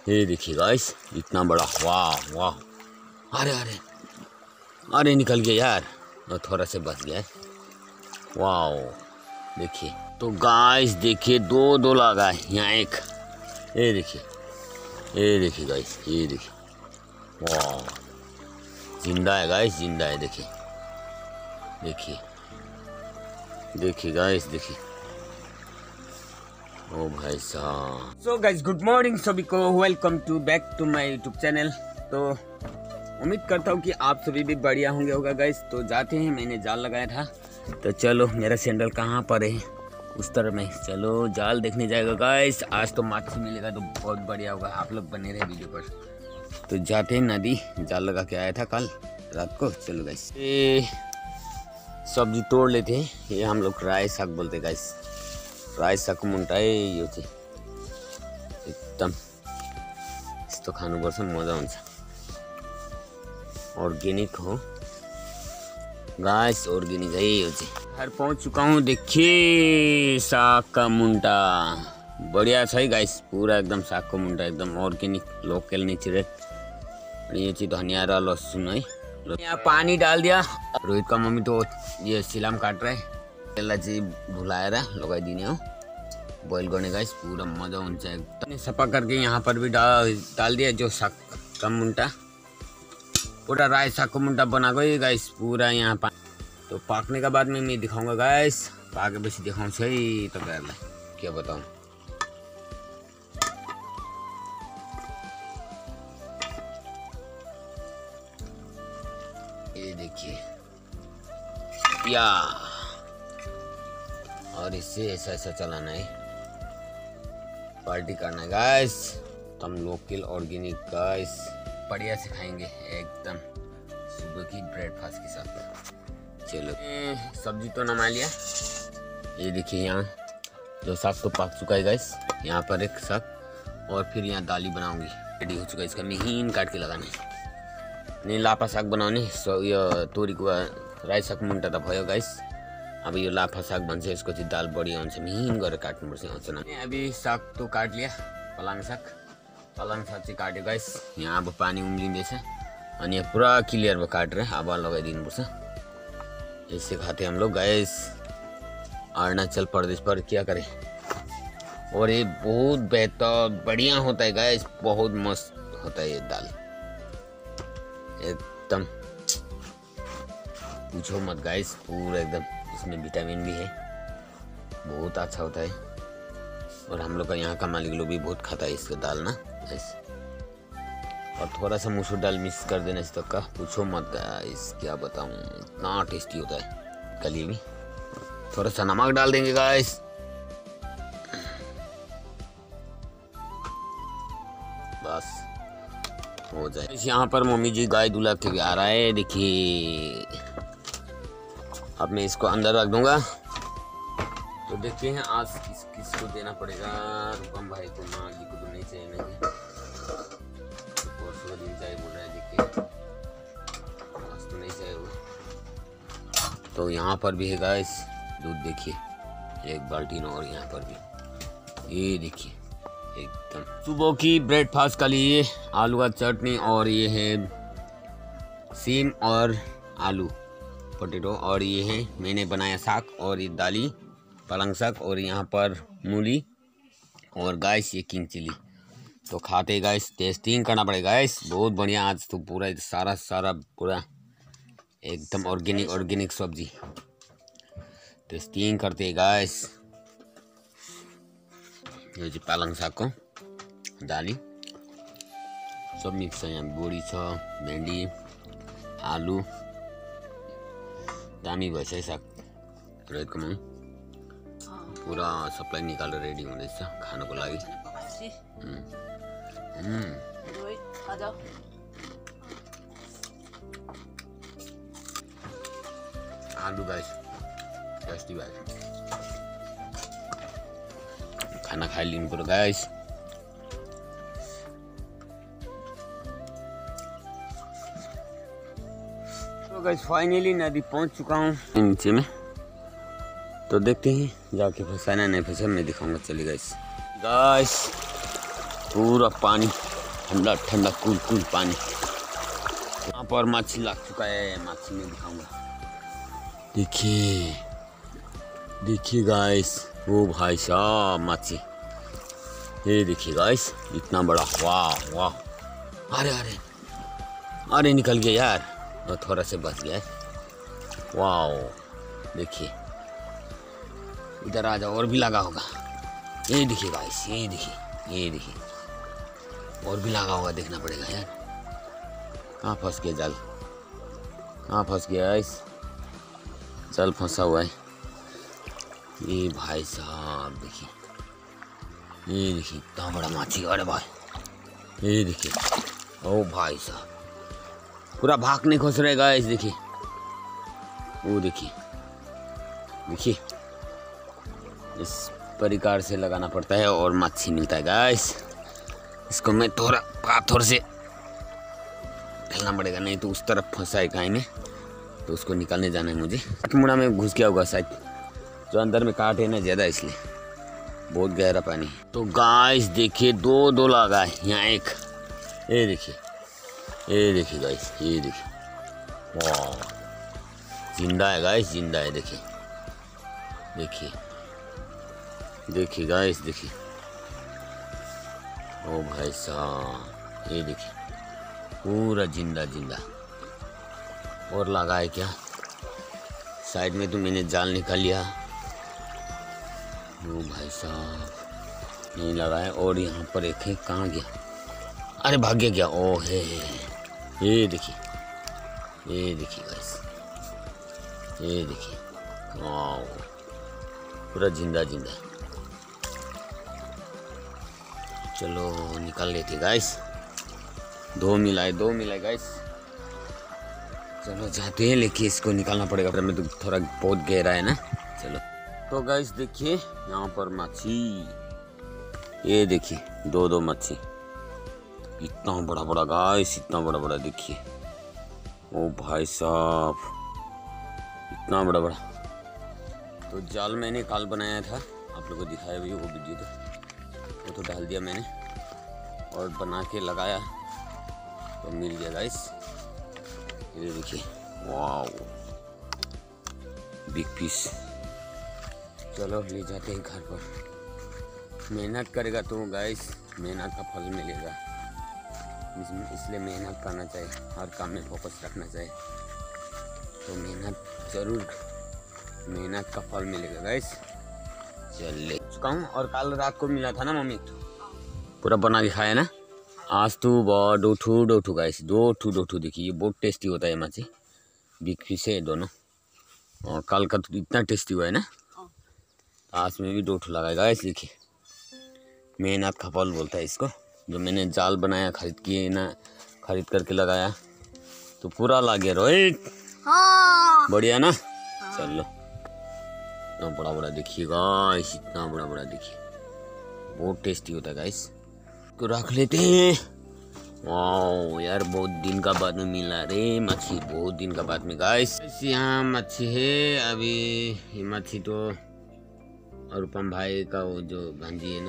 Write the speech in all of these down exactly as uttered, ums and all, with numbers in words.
ये देखिए गाइस, इतना बड़ा, वाह वाह। अरे अरे अरे निकल गया यार, और थोड़ा से बच गया। वाह देखिए, तो गाइस देखिए दो दो लगा है यहाँ एक। ये देखिए, ये देखिए गाइस, ये देखिए, वाह जिंदा है गाइस, जिंदा है। देखिए देखिए देखिए गाइस, देखिए। ओ भाई साहब। सो गाइस, गुड मॉर्निंग सभी को, welcome to back to my YouTube channel. तो उम्मीद करता हूँ कि आप सभी भी बढ़िया होंगे होगा गाइस। तो जाते हैं, मैंने जाल लगाया था, तो चलो मेरा सैंडल कहाँ पर है, उस तरह में चलो जाल देखने जाएगा गाइस। आज तो मच्छी मिलेगा तो बहुत बढ़िया होगा, आप लोग बने रहे वीडियो पर। तो जाते हैं नदी, जाल लगा के आया था कल रात को। चलो गाइस, ये सब्जी तोड़ लेते हैं, ये हम लोग राय साग बोलते गाइस। राय साग मुन्टा है यो चाहिँ एकदम यस्तो खानुपर्छ, मजा हुन्छ। अर्गेनिक हो गाइस, अर्गेनिक है यो चाहिँ। घर पहुंच चुका हूँ, देखिए साग का मुन्टा बढ़िया छ है गाइस, पूरा एकदम साग को मुन्टा एकदम अर्गेनिक लोकल नेचुरल। ये चाहिँ धनिया र लहसुन है। यहाँ पानी डाल दिया। रोहित का मम्मी तो ये सिलाम काट रहा है, यसलाई चाहिँ भुलाएर लगाइदिने हो, बोइल गर्ने गाइस, पूरा मजा हुन्छ एकदम। सफा करके यहाँ पर भी डाल डाल दिया जो साग का मुन्टा, पूरा राय साग को मुन्टा बनाएको है गाइस, पूरा यहाँ पा तो पाक्ने का बाद में मैं दिखाऊंगा गाइस, पाकेपछि देखाउँछु है तपाईहरुलाई, के बताऊँ। ये देखिए या, और इससे ऐसा ऐसा चलाना है, पार्टी करना है गाइस। तो हम लोकल ऑर्गेनिक गाइस बढ़िया से खाएंगे एकदम सुबह की ब्रेकफास्ट के साथ। चलो सब्जी तो नमा लिया, ये देखिए यहाँ जो साग तो पक चुका है गाइस, यहाँ पर एक साग, और फिर यहाँ दाली बनाऊंगी, रेडी हो चुका है। इसका महीन काट के लगाना है, नहीं लाफा साग बनाउने। सो यो तोरीको राई साग मुन्टा त भयो गाइस, अब यो लाफा साग भन्छ, यसको चाहिँ दाल बढ़िया हुन्छ, मिहिन गरेर काट्नुपर्छ। अचानक अभी साग तो काट लिया, पलाङ साग पलाङ साग चाहिँ काट्यो गाइस। यहाँ अब पानी उम्लिँदैछ, अनि यहाँ पुरा क्लियर भयो काटेर, अब लगाइदिनुपर्छ। यससे खाते हम लोग गाइस, अरुणाचल प्रदेश पर क्या करें। और ये बहुत बेहतर बढ़िया होता है गाइस, बहुत मस्त होता है ये दाल एकदम, पूछो मत गाइस, पूरा एकदम। इसमें विटामिन भी है, बहुत अच्छा होता है। और हम लोग का यहाँ का मालिक लोग भी बहुत खाता है इसका दाल ना गाइस। और थोड़ा सा मसूर दाल मिक्स कर देना इस तक का, पूछो मत गाइस, क्या बताऊँ, इतना टेस्टी होता है। कल ये भी थोड़ा सा नमक डाल देंगे गाइस, बस हो जाए। यहाँ पर मम्मी जी गाय दूल्हा के भी आ रहा है, देखिए। अब मैं इसको अंदर रख दूंगा, तो देखते हैं आज किस किसको देना पड़ेगा। रुकम भाई को, माली को तो नहीं चाहिए, नहीं तो परसों का दिन चाहिए बोल रहा है, देखिए आज तो नहीं चाहिए वो। तो यहाँ पर भी है गाइस दूध, देखिए एक बाल्टी, और यहाँ पर भी ये देखिए एकदम सुबह की ब्रेकफास्ट का लिए आलू का चटनी, और ये है सीम और आलू पोटैटो, और ये है मैंने बनाया साग, और ये दाली पलंग साग, और यहाँ पर मूली, और गाइस ये किंग चिली। तो खाते गाइस, टेस्टिंग करना पड़ेगा गाइस, बहुत बढ़िया। आज तो पूरा सारा सारा पूरा एकदम ऑर्गेनिक ऑर्गेनिक सब्जी टेस्टिंग करते गाइस। यो चाहिँ पालङ सागको दाली सब मिक्स छ, यहाँ बोडी छ, भेन्डी, आलु, दामी भएछ है साग। रोहितको मम्मी पुरा सप्लाई निकालेर रेडी हुँदैछ खानको लागि। आलु गाइस टेस्टी भाइ, खाना खाइलिनु पर्यो गाइस। तो गाइस फाइनली नदी पहुंच चुका हूँ नीचे में, तो देखते हैं जाके फंसाना नहीं फंसा, मैं दिखाऊंगा। चलिए गाइस गाइस पूरा पानी ठंडा ठंडा कूल कूल पानी। यहाँ पर मच्छी लग चुका है, मच्छी में दिखाऊंगा। देखिए देखिए गाइस, वो भाई साहब मच्छी, ये देखिए गाइस इतना बड़ा, वाह वाह। अरे अरे अरे निकल गया यार, और थोड़ा से बच गया। वाह देखिए, इधर आ जाओ, और भी लगा होगा। ये देखिए गाइस, ये देखिए ये देखिए, और भी लगा होगा, देखना पड़ेगा यार। कहाँ फंस गया जाल, कहाँ फंस गया गाइस, जाल फंसा हुआ है। ये भाई साहब देखिए, ये देखिए इतना बड़ा मच्छी। अरे भाई ये देखिए, ओ भाई साहब पूरा भाग नहीं खोस रहेगा इस, देखिए वो देखिए देखिए, इस प्रकार से लगाना पड़ता है और मच्छी मिलता है गाइस। इसको मैं थोड़ा पाथर से ढलना पड़ेगा, नहीं तो उस तरफ फंसा है काई में, तो उसको निकालने जाना है मुझे। मुड़ा में घुस गया होगा शायद, जो अंदर में काट है ना ज़्यादा, इसलिए बहुत गहरा पानी। तो गाइस देखिए, दो दो लगा है यहाँ, एक ये देखिए, ये देखिए गाइस, ये देखिए, वाह जिंदा है गाइस, जिंदा है। देखिए देखिए देखिए गाइस, देखिए ओ भाई साहब, ये देखिए पूरा जिंदा जिंदा। और लगा है क्या साइड में, तो मैंने जाल निकाल लिया। ओ भाई साहब नहीं लगा है। और यहाँ पर एक है, कहाँ गया, अरे भाग गया क्या, ओ है, ये देखिए ये देखिए गाइस, ये देखिए, वाह पूरा जिंदा जिंदा। चलो निकाल लेते गाइस, दो मिलाए दो मिलाए गाइस। चलो जाते हैं, लेकिन इसको निकालना पड़ेगा, फिर में तो थोड़ा बहुत गहरा है ना। चलो तो गाइस देखिए यहाँ पर मच्छी, ये देखिए दो दो मच्छी, इतना बड़ा बड़ा गाइस, इतना बड़ा बड़ा देखिए, ओ भाई साहब इतना बड़ा बड़ा। तो जाल मैंने कल बनाया था, आप लोगों को दिखाया भी वो वीडियो, तो वो तो डाल दिया मैंने और बना के लगाया, तो मिल गया गाइस। ये देखिए, वाव बिग पीस। चलो ले जाते हैं घर पर। मेहनत करेगा तो गाइस मेहनत का फल मिलेगा, इसलिए मेहनत करना चाहिए, हर काम में फोकस रखना चाहिए, तो मेहनत जरूर, मेहनत का फल मिलेगा गाइस। चल ले चुका हूँ, और कल रात को मिला था ना मम्मी, पूरा बना के खाया ना। आज तो बहुत डोठू डोठू गाइस, दो ठू डोठू देखिए, ये बहुत टेस्टी होता है मच्छी, बिग फिश है दोनों, और कल का तो इतना टेस्टी हुआ है ना, आज में भी डोठू लगाएगा गाइस। देखिए मेहनत का फल बोलता है इसको। जो मैंने जाल बनाया, खरीद किए ना, खरीद करके लगाया, तो पूरा लगे रोहित, हाँ। बढ़िया ना, हाँ। चलो इतना बड़ा बड़ा देखिए गाइस, इतना बड़ा बड़ा देखिए, बहुत टेस्टी होता है गाइस। तो रख लेते हैं। वाओ यार, बहुत दिन का बाद में मिला रे मच्छी, बहुत दिन का बाद में गाइस। यहाँ मच्छी है अभी, ये मच्छी तो अनुपम भाई का वो जो भांजी है ना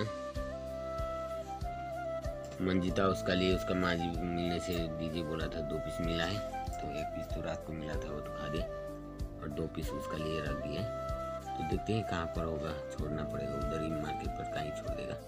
मंजिता, उसका लिए उसका माजी मिलने से दीजिए बोला था, दो पीस मिला है, तो एक पीस तो रात को मिला था, वो तो खा दे, और दो पीस उसका लिए रख दिए। तो देखते हैं कहाँ पर होगा, छोड़ना पड़ेगा उधर ही मार्केट पर, कहीं छोड़ देगा।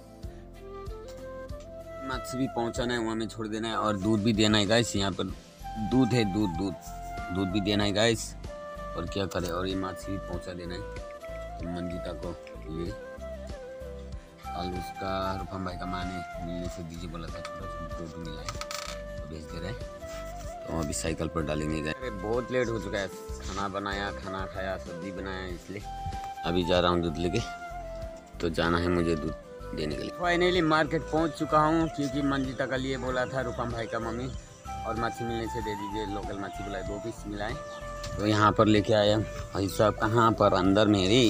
मच्छी भी पहुँचाना है, वहाँ में छोड़ देना है, और दूध भी देना है गाइस। यहाँ पर दूध है, दूध दूध दूध भी देना है गाइस, और क्या करे, और ये मच्छी भी पहुँचा देना है तो मंजिता को। ये कल उसका रूपम भाई का माँ ने मिलने से दीजिए बोला था, थोड़ा दूध मिला है तो भेज दे रहे हैं, तो अभी साइकिल पर डालेंगे गए। अरे बहुत लेट हो चुका है, खाना बनाया, खाना खाया, सब्जी बनाया, इसलिए अभी जा रहा हूँ दूध लेके, तो जाना है मुझे दूध देने के लिए। फाइनली मार्केट पहुँच चुका हूँ, क्योंकि मंजिता का लिए बोला था रूपम भाई का मम्मी, और मच्छी मिलने से दे दीजिए, लोकल मच्छी बुलाए, दो पीस मिलाए, तो यहाँ पर लेके आया भाई साहब। कहाँ पर, अंदर मेरी,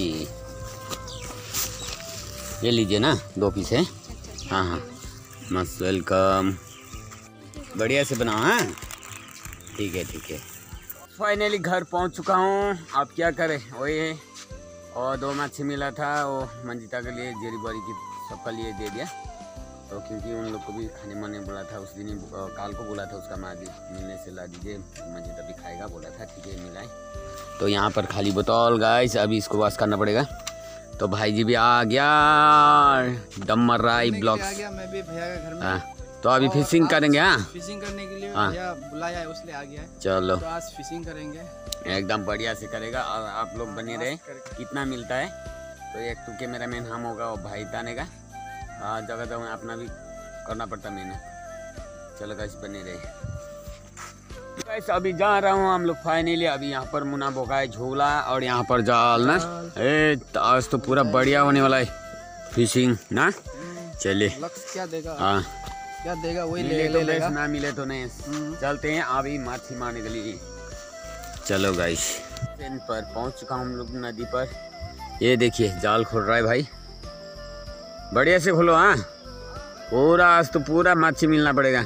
ये लीजिए ना, दो पीस है, हाँ हाँ मस्त, वेलकम, बढ़िया से बनाओ, हाँ ठीक है ठीक है। फाइनली घर पहुंच चुका हूं, अब क्या करें, वही है, और दो मच्छी मिला था, वो मंजिता के लिए, जेरी बारी की सबका लिए दे दिया, तो क्योंकि उन लोग को भी खाने मैंने बोला था उस दिन ही, काल को बोला था उसका माँ मिलने से ला दीजिए, मजीद अभी खाएगा बोला था, ठीक है मिलाए। तो यहाँ पर खाली बोतल गाइस, अभी इसको वॉश करना पड़ेगा। तो भाई जी भी आ गया, दम मर रहा है ब्लॉग्स। आ गया, मैं भी भैया के घर में। हाँ तो अभी फिशिंग करेंगे। हाँ फिशिंग करने के लिए हाँ। भैया बुलाया है, उसलिए आ गया है। चलो तो आज फिशिंग करेंगे, एकदम बढ़िया से करेगा और आप लोग बने रहे। कितना मिलता है तो एक तो कैमरा मैन हम होगा और भाई ताने का जगह जगह अपना भी करना पड़ता मेहनत। चलो गाइस बने रहे गाइस। अभी जा रहा हूँ हम लोग फाइनली। अभी यहाँ पर मुना बोका है झोला और यहाँ पर जाल ना। ए आज तो पूरा बढ़िया होने वाला है फिशिंग ना। चलिए लक्ष्य क्या देगा, हाँ क्या देगा वही मिले ले तो ले बेस, लेगा। ना मिले तो नहीं। चलते हैं अभी मछली मारने के लिए। चलो गाइस ट्रेन पर पहुंच चुका हूँ हम लोग नदी पर। ये देखिए जाल खोल रहा है भाई, बढ़िया से खोलो। हाँ पूरा आज तो पूरा मच्छी मिलना पड़ेगा।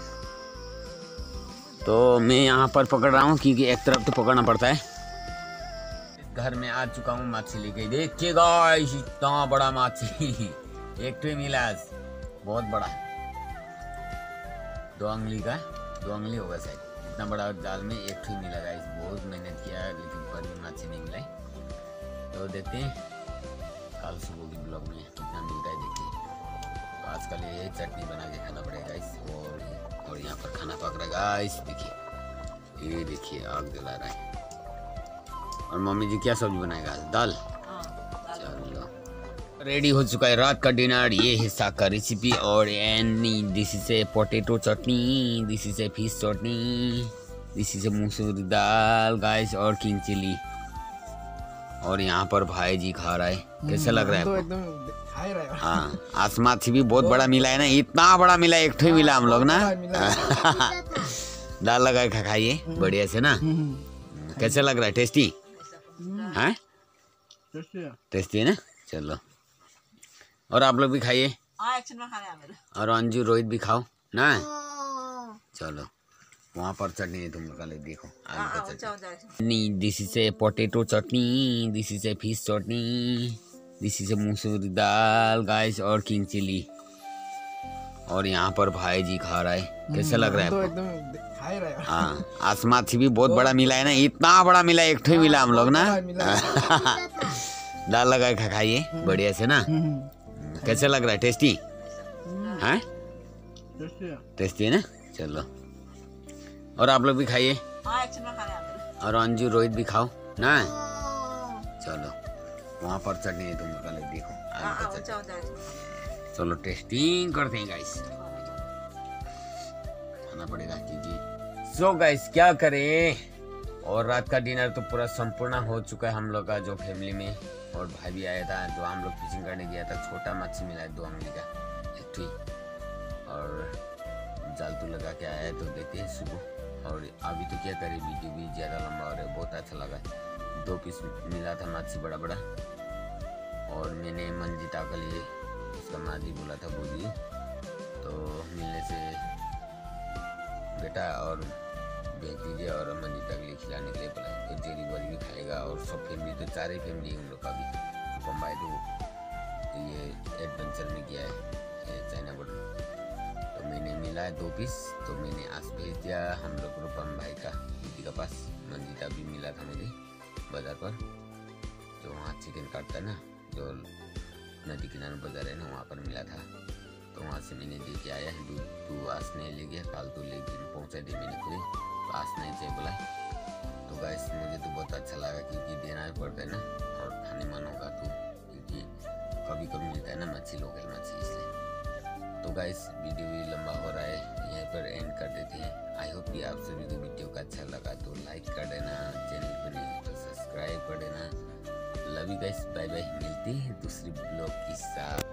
तो मैं यहाँ पर पकड़ रहा हूँ क्योंकि एक तरफ तो पकड़ना पड़ता है। घर में आ चुका हूँ मच्छी लेके। देखिए गाइस इतना बड़ा मच्छी एक तो मिला आज, बहुत बड़ा, दो अंगली का, दो अंगली होगा शायद। इतना बड़ा जाल में एक तो मिला गाइस। बहुत मेहनत किया लेकिन पर भी मच्छी नहीं मिला। तो देखते हैं कल सुबह की ब्लॉग में कितना मिलता है देखिए। तो आजकल ये चटनी बना के खाना पड़ेगा गाइस। और और यहाँ पर खाना पक रहा है गाइस। देखिए ये देखिए आग जला रहा है। और मम्मी जी क्या सब्जी बनाएगा आज? दाल। चलो रेडी हो चुका है रात का डिनर। ये है साग का रेसिपी और any this is a potato chutney, this is a fish chutney, this is a masoor dal guys और किंग चिली। और यहाँ पर भाई जी खा रहा है। कैसा लग रहा है तो आपको? एकदम खा ही रहा है। हाँ आज मच्छी भी बहुत बड़ा मिला है ना, इतना बड़ा मिला, एक ठो मिला हम लोग ना। दाल लगा के खाइए बढ़िया से ना। कैसा लग रहा है? टेस्टी है? टेस्टी है ना। चलो और आप लोग भी खाइए और अंजू रोहित भी खाओ ना। चलो वहाँ पर चटनी है तुम लोग का, देखो आलू का चटनी। This is a potato chutney, this is a fish chutney, this is a masoor dal guys और किंग चिली। और यहाँ पर भाई जी खा रहा है। कैसा लग रहा है तो आपको? एकदम खा ही रहा है। हाँ आज मच्छी भी बहुत बड़ा मिला है ना, इतना बड़ा मिला, एक ठो मिला हम लोग ना। दाल लगा के खाइए बढ़िया से ना। कैसा लग रहा है? टेस्टी है? टेस्टी है ना। चलो और आप लोग भी खाइए और अंजू रोहित भी खाओ ना। चलो वहाँ पर चटनी है तुम लोग का, देखो आलू का चटनी। चलो टेस्टिंग करते हैं गाइस, खाना पड़ेगा क्योंकि सो गाइस क्या करें। और रात का डिनर तो पूरा संपूर्ण हो चुका है हम लोग का जो फैमिली में। और भाई भी आया था जो हम लोग फिशिंग करने गया था। छोटा मच्छी मिला है दो अंगली का एक थी। और जाल तो लगा के आया है तो देखते हैं सुबह। और अभी तो क्या करें वीडियो भी ज़्यादा लंबा हो रहा है, बहुत अच्छा लगा। दो पीस मिला था मच्छी बड़ा बड़ा। और मैंने मंजिता के लिए उसका माँ जी बोला था बोली तो मिलने से बेटा और भेज दीजिए और मंजिता के लिए खिलाने के लिए बोला। तो जेरी बरी भी खाएगा और सब फैमिली, तो चार ही फैमिली हम लोग का भी। बम्बई तो ये एडवेंचर में गया है चाइना बॉर्डर। तो मैंने मिला है दो पीस तो मैंने आज भेज दिया हम लोग रूपम भाई का दीदी का पास। मंजिता भी मिला था मुझे बाजार पर, जो वहाँ चिकन काटता है ना, जो नदी किनारे बाजार है ना, वहाँ पर मिला था। तो वहाँ से मैंने दे के आया है दूध। तू आज नहीं ले गया, कल तो ले पहुँचा दे मैंने खुद, तो आज नहीं चाहिए बोला। तो गाइस मुझे तो बहुत अच्छा लगा क्योंकि देना ही पड़ता है ना और खाने मन होगा तो, क्योंकि कभी कभी मिलता है ना मच्छी, लोकल मच्छी, इसलिए। तो गाइस वीडियो भी लंबा हो रहा है, यहीं पर एंड कर देते हैं। आई होप कि आप सभी को वीडियो का अच्छा लगा तो लाइक कर देना, चैनल पर नहीं तो सब्सक्राइब कर देना। Love you guys, bye bye, मिलते हैं दूसरी ब्लॉग के साथ।